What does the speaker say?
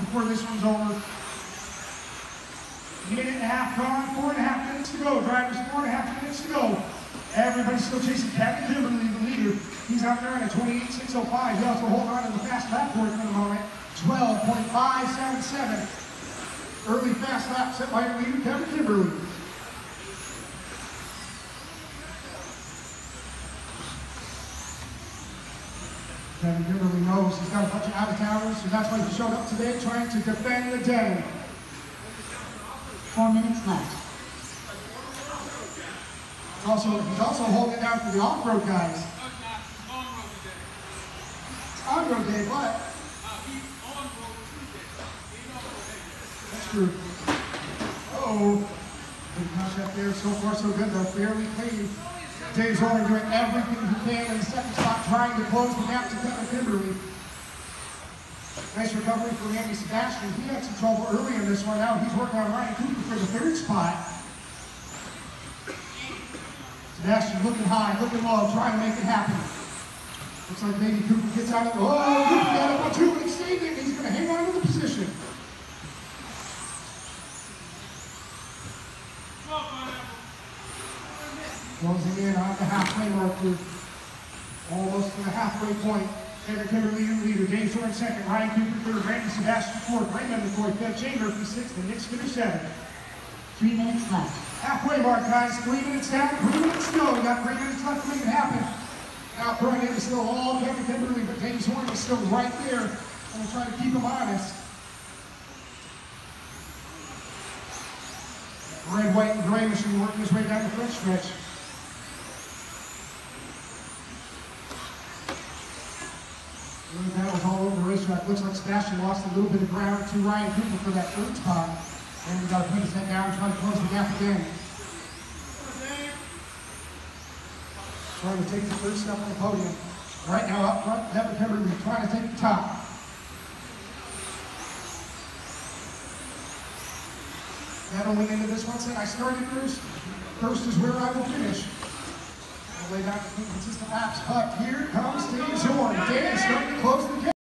before this one's over. Minute and a half gone, 4.5 minutes to go. Drivers, 4.5 minutes to go. Everybody's still chasing Kevin Kimberly, the leader. He's out there at a 28.605. He also hold on to the fast lap for the moment. 12.577. Early fast lap set by the leader, Kevin Kimberly. Kevin Kimberly knows he's got a bunch of out-of-towners, so that's why he showed up today, trying to defend the day. 4 minutes left. He's also holding down for the off-road guys. It's on-road day, but that's true. Uh-oh. Good contact there. So far, so good, though. Fairly clean. Dave Zorn doing everything he can in the second spot, trying to close the gap to Kevin Kimberly. Nice recovery from Andy Sebastian. He had some trouble early in this one. Now he's working on Ryan Cooper for the third spot. Sebastian looking high, looking low, trying to make it happen. Looks like maybe Cooper gets out of the... Oh, Cooper got up on two, and he stayed there. He's going to hang on to the position. Closing in on the halfway marker. Almost to the halfway point. Kevin Kimberly, leader. James Zorn second. Ryan Cooper third. Randy Sebastian fourth. Raymond McCoy fifth. Jay Murphy sixth. And Nick Skinner seventh. 3 minutes left. Halfway mark, guys. 3 minutes down. 3 minutes to go. We got 3 minutes left to make it happen. Out front it is still all Kevin Kimberly, but James Zorn is still right there. And we'll try to keep him honest. Red, white, and gray machine working his way down the front stretch. That was all over the racetrack. Looks like Sebastian lost a little bit of ground to Ryan Cooper for that third spot. And we got to put his head down and try to close the gap again. Trying to take the first step on the podium. Right now up front, Kevin Kimberly trying to take the top. That'll win into this one. Said I started first. First is where I will finish. All the way back to consistent laps. But here comes Dave Zorn. Dave starting to close the gap.